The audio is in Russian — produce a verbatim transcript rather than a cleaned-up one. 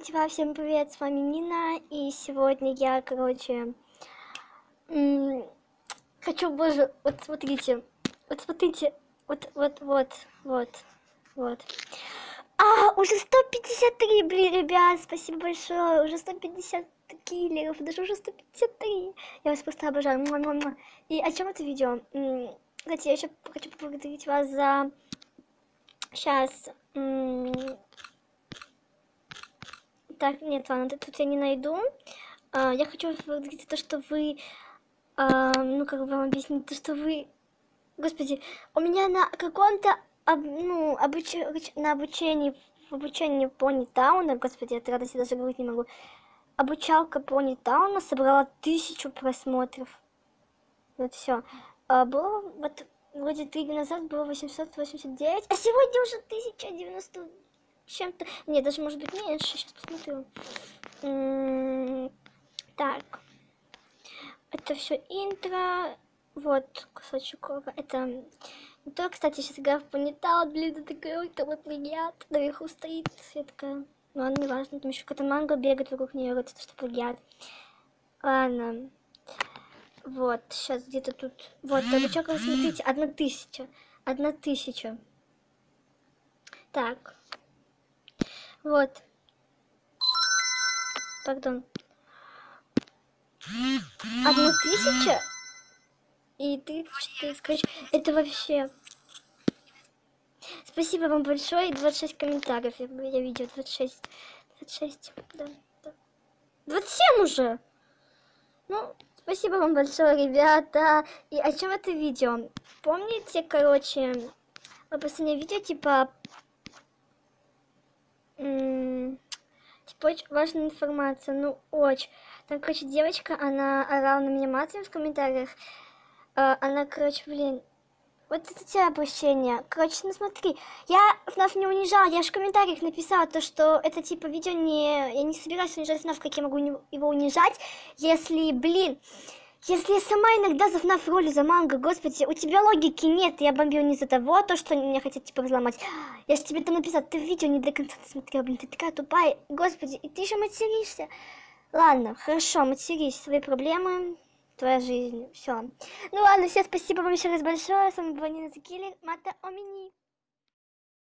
Коничева, всем привет, с вами Нина, и сегодня я, короче, хочу, боже, вот смотрите, вот смотрите, вот, вот, вот, вот, вот. А, уже сто пятьдесят три, блин, ребят, спасибо большое, уже сто пятьдесят киллеров, даже уже сто пятьдесят три. Я вас просто обожаю. Муа-муа-муа. И о чем это видео? Кстати, я еще хочу поблагодарить вас за... Сейчас... Так, нет, ладно, тут я не найду. А, я хочу поблагодарить за то, что вы... А, ну, как бы вам объяснить, то, что вы... Господи, у меня на каком-то... Об, ну, обуч... на обучении... В обучении Пони Тауна, господи, от радости даже говорить не могу. Обучалка Пони Тауна собрала тысячу просмотров. Вот все. А, было вот вроде три дня назад было восемьсот восемьдесят девять, а сегодня уже тысяча девяносто чем-то. Нет, даже может быть меньше. Сейчас посмотрю. М-м- так. Это все интро. Вот кусочек. Это. То, кстати, сейчас играю в Пони Таун. Блин, это такой вот плагиат. Наверху стоит Светка. Ну, ладно, не важно. Там еще какая-то манго бегает вокруг нее. Вот это что плагиат. Ладно. Вот, сейчас где-то тут... Вот, обучалка, смотрите, одна тысяча. Одна тысяча. Так. Вот. Пардон. Одна тысяча и тридцать четыре. Короче, это вообще... Спасибо вам большое. двадцать шесть комментариев. Я, я видела двадцать шесть. двадцать шесть. Да, да. двадцать семь уже. Ну... Спасибо вам большое, ребята. И о чем это видео? Помните, короче, в последнее видео, типа, типа, очень важная информация, ну, очень. Там, короче, девочка, она орала на меня матом в комментариях. Она, короче, блин, вот это тебе обращение. Короче, ну смотри, я ФНАФ не унижала, я же в комментариях написала то, что это, типа, видео не... Я не собираюсь унижать ФНАФ, как я могу его унижать, если, блин... Если я сама иногда за ФНАФ ролю за манго, господи, у тебя логики нет, я бомбил не за того, то, что меня хотят, типа, взломать. Я же тебе там написала, ты видео не до конца смотрела, блин, ты такая тупая, господи, и ты еще материшься. Ладно, хорошо, матерись, свои проблемы, твоя жизнь, все. Ну ладно, всем спасибо вам еще раз большое, с вами была Нина Закиллер, Мата Омини.